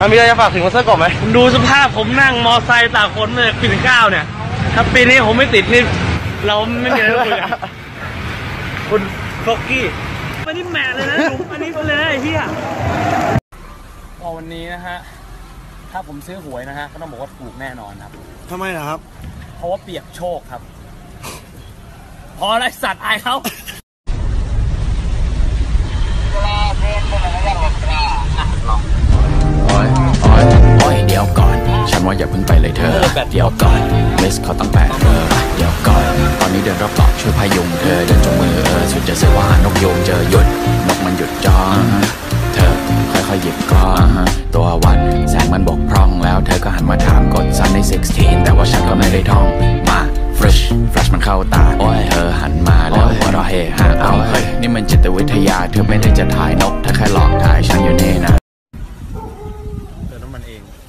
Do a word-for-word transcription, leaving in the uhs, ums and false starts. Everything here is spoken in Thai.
มันมีอะไรจะฝากถึงคนเสื้อกรอบไหมดูสภาพผมนั่งมอไซค์ตากฝนมาจากปีสิบเก้าเนี่ยถ้าปีนี้ผมไม่ติดนี่เราไม่มีอะไรคุยกันคุณฟอกกี้ไม่ได้แมทเลยนะผมอันนี้ไปเลยไอ้เหี้ยพอวันนี้นะฮะถ้าผมซื้อหวยนะฮะก็ต้องบอกว่าถูกแน่นอนครับทำไมนะครับเพราะว่าเปียกโชคครับพออะไรสัตว์อายเขาโอ้ยโอ้ยโอ้ยเดี๋ยวก่อนฉันว่าอย่าเพิ่งไปเลยเธอเดี๋ยวก่อนเลสเขาตั้งแปดเธอเดี๋ยวก่อนตอนนี้เดินรอบเกาะช่วยพยุงเธอเดินจงมือเออสุดจะเสือว่านกยูงเจอหยุดนกมันหยุดจองเธอค่อยๆหยิบกล้องตัววัดแสงมันบกพร่องแล้วเธอก็หันมาถามกดซันในสิบหกแต่ว่าฉันก็ไม่ได้ท่องมาfresh fresh มันเข้าตาเธอหันมาแล้วหัวเราะเฮฮาเอาเฮ้ยนี่มันจิตวิทยาเธอไม่ได้จะถ่ายนกเธอแค่หลอกถ่ายฉันอยู่นี่นะเติมน้ำมันเอง